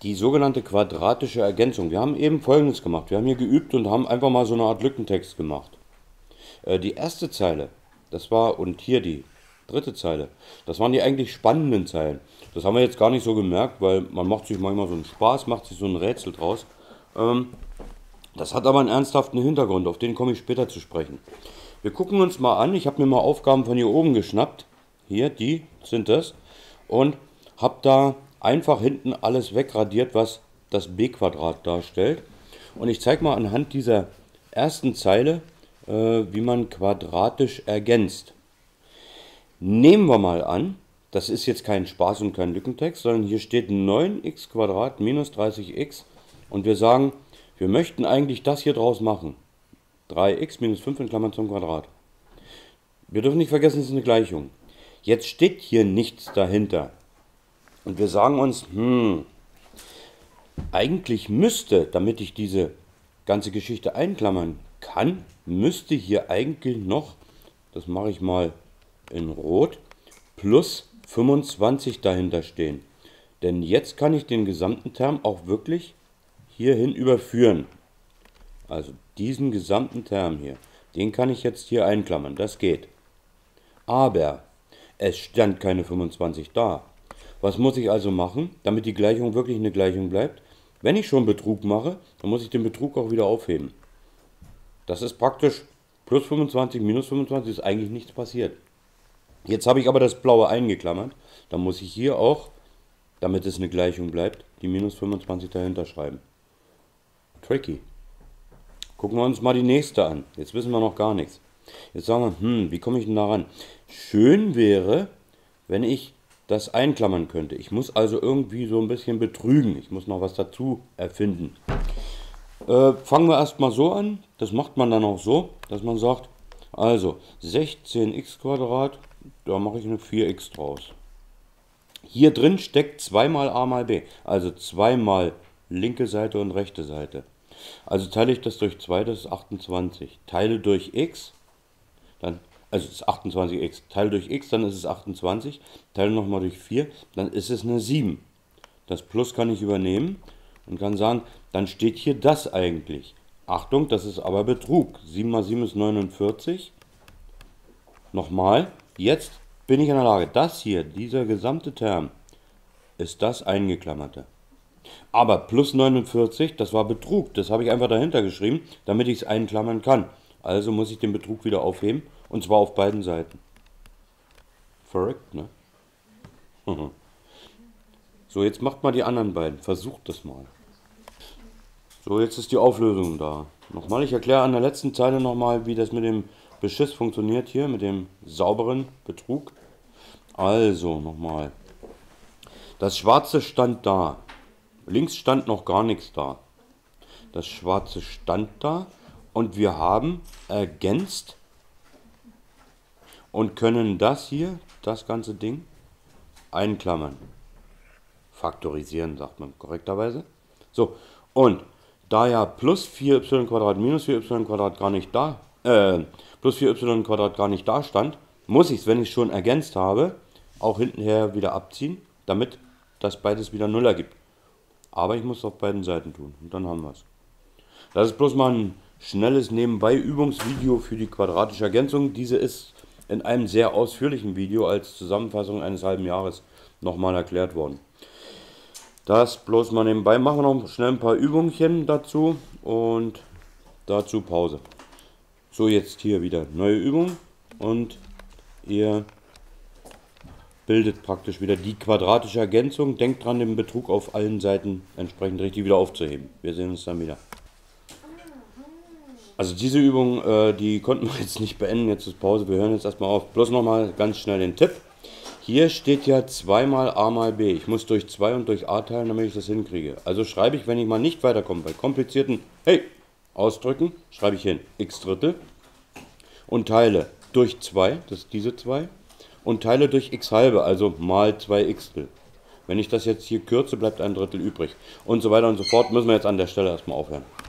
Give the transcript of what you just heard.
Die sogenannte quadratische Ergänzung. Wir haben eben Folgendes gemacht. Wir haben hier geübt und haben einfach mal so eine Art Lückentext gemacht. Die erste Zeile, das war, und hier die dritte Zeile, das waren die eigentlich spannenden Zeilen. Das haben wir jetzt gar nicht so gemerkt, weil man macht sich manchmal so einen Spaß, macht sich so ein Rätsel draus. Das hat aber einen ernsthaften Hintergrund, auf den komme ich später zu sprechen. Wir gucken uns mal an, ich habe mir mal Aufgaben von hier oben geschnappt. Hier, die sind das. Und habe da einfach hinten alles wegradiert, was das b-Quadrat darstellt. Und ich zeige mal anhand dieser ersten Zeile, wie man quadratisch ergänzt. Nehmen wir mal an, das ist jetzt kein Spaß und kein Lückentext, sondern hier steht 9x² minus 30x und wir sagen, wir möchten eigentlich das hier draus machen. 3x minus 5 in Klammern zum Quadrat. Wir dürfen nicht vergessen, es ist eine Gleichung. Jetzt steht hier nichts dahinter. Und wir sagen uns, eigentlich müsste, damit ich diese ganze Geschichte einklammern kann, müsste hier eigentlich noch, das mache ich mal in Rot, plus 25 dahinter stehen. Denn jetzt kann ich den gesamten Term auch wirklich hierhin überführen. Also diesen gesamten Term hier, den kann ich jetzt hier einklammern, das geht. Aber es stand keine 25 da. Was muss ich also machen, damit die Gleichung wirklich eine Gleichung bleibt? Wenn ich schon Betrug mache, dann muss ich den Betrug auch wieder aufheben. Das ist praktisch plus 25, minus 25, ist eigentlich nichts passiert. Jetzt habe ich aber das Blaue eingeklammert, dann muss ich hier auch, damit es eine Gleichung bleibt, die minus 25 dahinter schreiben. Tricky. Gucken wir uns mal die nächste an. Jetzt wissen wir noch gar nichts. Jetzt sagen wir, wie komme ich denn daran? Schön wäre, wenn ich das einklammern könnte. Ich muss also irgendwie so ein bisschen betrügen. Ich muss noch was dazu erfinden. Fangen wir erstmal so an. Das macht man dann auch so, dass man sagt, also 16x², da mache ich eine 4x draus. Hier drin steckt 2 mal a mal b, also 2 mal linke Seite und rechte Seite. Also teile ich das durch 2, das ist 28. Teile durch x, dann, also es ist 28x. Teile durch x, dann ist es 28. Teile nochmal durch 4, dann ist es eine 7. Das Plus kann ich übernehmen und kann sagen, dann steht hier das eigentlich. Achtung, das ist aber Betrug. 7 mal 7 ist 49. Nochmal, jetzt bin ich in der Lage, das hier, dieser gesamte Term, ist das Eingeklammerte. Aber plus 49, das war Betrug, das habe ich einfach dahinter geschrieben, damit ich es einklammern kann. Also muss ich den Betrug wieder aufheben, und zwar auf beiden Seiten. Verrückt, ne? So, jetzt macht mal die anderen beiden, versucht das mal. So, jetzt ist die Auflösung da. Nochmal, ich erkläre an der letzten Zeile nochmal, wie das mit dem Beschiss funktioniert hier, mit dem sauberen Betrug. Also, nochmal. Das Schwarze stand da. Links stand noch gar nichts da. Das Schwarze stand da und wir haben ergänzt und können das hier, das ganze Ding, einklammern. Faktorisieren, sagt man korrekterweise. So, und da ja plus 4y² minus 4y² gar nicht da, plus 4y² gar nicht da stand, muss ich es, wenn ich schon ergänzt habe, auch hintenher wieder abziehen, damit das beides wieder 0 ergibt. Aber ich muss es auf beiden Seiten tun und dann haben wir es. Das ist bloß mal ein schnelles Nebenbei-Übungsvideo für die quadratische Ergänzung. Diese ist in einem sehr ausführlichen Video als Zusammenfassung eines halben Jahres nochmal erklärt worden. Das bloß mal nebenbei, machen wir noch schnell ein paar Übungchen dazu und dazu Pause. So, jetzt hier wieder neue Übung und ihr bildet praktisch wieder die quadratische Ergänzung. Denkt dran, den Betrug auf allen Seiten entsprechend richtig wieder aufzuheben. Wir sehen uns dann wieder. Also diese Übung, die konnten wir jetzt nicht beenden, jetzt ist Pause, wir hören jetzt erstmal auf. Bloß nochmal ganz schnell den Tipp. Hier steht ja 2 mal a mal b. Ich muss durch 2 und durch a teilen, damit ich das hinkriege. Also schreibe ich, wenn ich mal nicht weiterkomme, bei komplizierten Ausdrücken, schreibe ich hin x Drittel und teile durch 2, das ist diese 2, und teile durch x halbe, also mal 2 xtel. Wenn ich das jetzt hier kürze, bleibt ein Drittel übrig. Und so weiter und so fort, müssen wir jetzt an der Stelle erstmal aufhören.